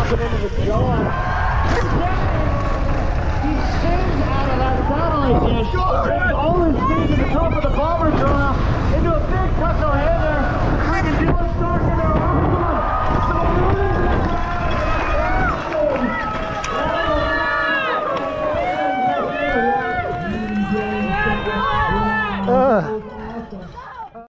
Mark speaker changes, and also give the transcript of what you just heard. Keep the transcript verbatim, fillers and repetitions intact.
Speaker 1: drops it into the jar. He sings out of that satellite dish. All his feet to the top of the bomber jar into a big tuck